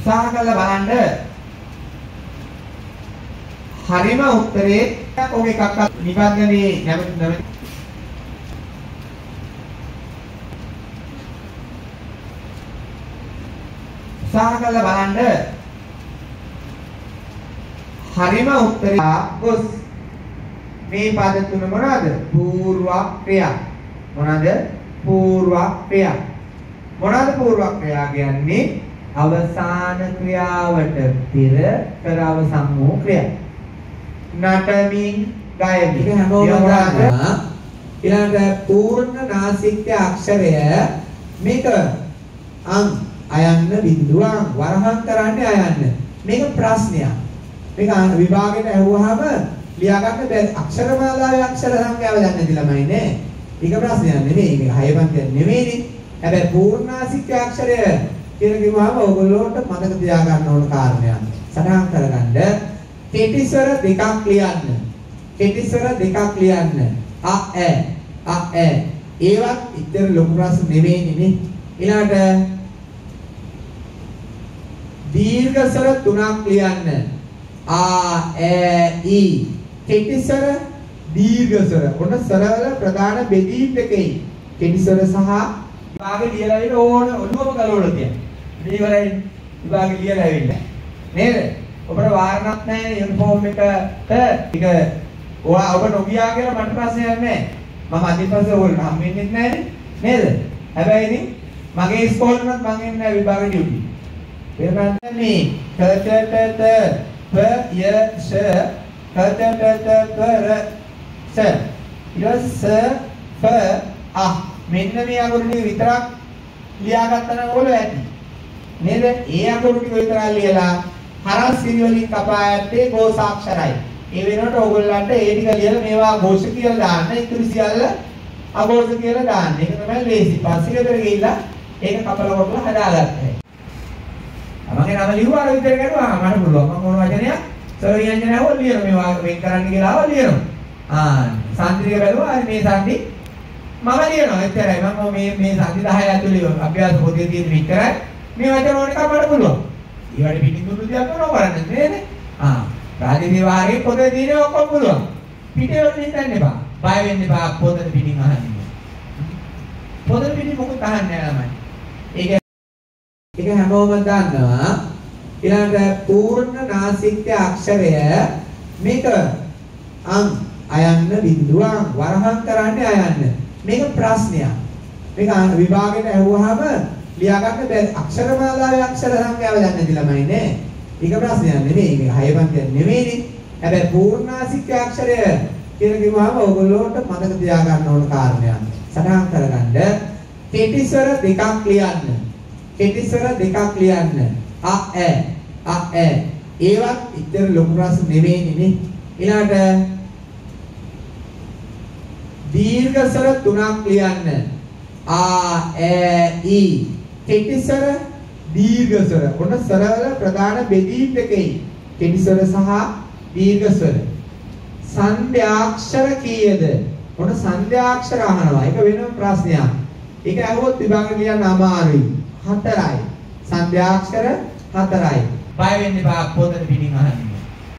උත්සාහ කරලා බලන්න. හරිම උත්තරේ ඔක එකක් නිබන්ධනේ නැමෙති උත්සාහ කරලා බලන්න. හරිම උත්තරේ ගොස් මේ පද තුන මොනවාද? පූර්ව ක්‍රියා. මොනවාද? පූර්ව ක්‍රියා. මොනවාද පූර්ව ක්‍රියා කියන්නේ? අවසාන ක්‍රියාවට පෙර කර අවසන් වූ ක්‍රියා. නටමින් ගයමින්. ඒක හැමෝම දන්නවා. ඊළඟට පූර්ණ නාසික අක්ෂරය මේක අං අයන්න බිඳුවක් වරහන් කරන්නේ අයන්න. මේක ප්‍රශ්නයක්. මේක විභාගයට ඇහුවාම ලියා ගන්න බැරි අක්ෂර මාලාවේ අක්ෂර සංඛ්‍යාව දන්නේ නැති ළමයි නේ. ඒක ප්‍රශ්නයක් නෙමෙයි. මේක හය පන්තියක් නෙමෙයිනේ. හැබැයි පූර්ණාසික අක්ෂරය කියලා කිව්වම ඕගොල්ලෝට මතක තියාගන්න ඕන කාරණයක්. සටහන් කරගන්න. කෙටි ස්වර දෙකක් ලියන්න. කෙටි ස්වර දෙකක් ලියන්න. අ ඈ ඒවත් ඉතින් ලොකු ප්‍රශ්න නෙමෙයිනේ නේ. ඊළඟට දීර්ඝ ස්වර තුනක් ලියන්න. ආ ඈ ඊ කෙටි ස්වර දීර්ඝ ස්වර. ඔන්න ස්වරවල ප්‍රධාන බෙදීම් දෙකයි. කෙටි ස්වර සහ විභාගේ ලියලා ඉන්න ඕන ඔළුවම ගලවලා තියන්න. මේ ඉවරයි විභාගේ ලියලා ඇවිල්ලා. නේද? ඔබට වාරණක් නැහැ යුනිෆෝම් එකට ටික ඔබ නොගියා කියලා මට ප්‍රශ්නයක් නැහැ. මම අදිපස්සේ ඕගොල්ලෝ හම් වෙන්නේ නැහැ නේද? හැබැයි ඉතින් මගේ ඉස්කෝලේ උනත් මං එන්නේ විභාග ඩියුටි. වෙනත් මේ ත ය ෂ පර ස ස ෆ අ මෙන්න මේ අකුරු ටික විතරක් ලියාගත්තා නම් ඔයගොල්ලෝ ඇති නේද? ඒ අකුරු ටික විතරක් ලියලා හරස් සිරි වලින් කපා ඇත්තේ ගෝසාක්ෂරයි. ඒ වෙනකොට ඕගොල්ලන්ට ඒ ටික ලියලා මේවා ഘോഷ කියලා දාන්න. ඉතුරු සියල්ල අഘോഷ කියලා දාන්න. ඒක තමයි ලේසි. පස්සේ ගෙදර ගිහිල්ලා ඒක කපලා කොටලා හදාගත්තා. මගේ නම ලිව්වා අර විතර කරුවා මට පුළුවන්. මම මොන වචනයක් සරල ව්‍යංජන આવල් ලියනවා. මේවා වෙන් කරන්න කියලා આવල් ලියනවා. සාන්ද්‍රික බැලුවා මේ සාන්දි මම ලියනවා. එච්චරයි. මම මේ සාන්දි 10 ඇතුළේ අභ්‍යාස පොතේ තියෙන විතරයි. මේ වචන ඕන එකක් මට පුළුවන්. ඊවට පිටින් දුරු දෙයක් කරන්න නේද? රාජ්‍ය වාරේ පොතේ තියෙන ඔක්කොම පුළුවන්. පිටේ වලින් හිතන්න එපා. බය වෙන්න එපා පොතේ පිටින් අහන්න. පොතේ පිටින් මොකද අහන්නේ ළමයි. ඒක හැමෝම දන්නවා. ඊළඟට පූර්ණ නාසික අක්ෂරය මේක අං අයන්න බිඳුවක් වරහන් කරන්නේ අයන්න. මේක ප්‍රශ්නයක්. මේක විභාගයට ඇහුවාම ලියා ගන්න බැරි අක්ෂර මාලාවේ අක්ෂර සංඛ්‍යාව දන්නේ නැති ළමයි නේ. ඒක ප්‍රශ්නයක් නෙමෙයි. මේක හය පන්තියක් නෙමෙයිනේ. හැබැයි පූර්ණාසික අක්ෂරය කියලා කිව්වම ඕගොල්ලෝට මතක තියාගන්න ඕන කාරණයක්. සටහන් කරගන්න. කෙටි ස්වර දෙකක් ලියන්න. කෙටි ස්වර දෙකක් ලියන්න. අ ඈ ඒවත් ඉතින් ලොකු ප්‍රශ්න නෙමෙයිනේ නේ. ඊළඟට දීර්ඝ ස්වර තුනක් ලියන්න. ආ ඈ ඊ කෙටි ස්වර දීර්ඝ ස්වර. ඔන්න ස්වරවල ප්‍රධාන බෙදීම් දෙකයි. කෙටි ස්වර සහ දීර්ඝ ස්වර. සංධ්‍යාක්ෂර කීයද? ඔන්න සංධ්‍යාක්ෂර අහනවා. ඒක වෙනම ප්‍රශ්නයක්. ඒක අහුවොත් විභාගෙ ලියන්න අමාරුයි. 4යි. සංධ්‍යාක්ෂර 4යි. බය වෙන්න එපා පොතේ පිටින් අහන්න.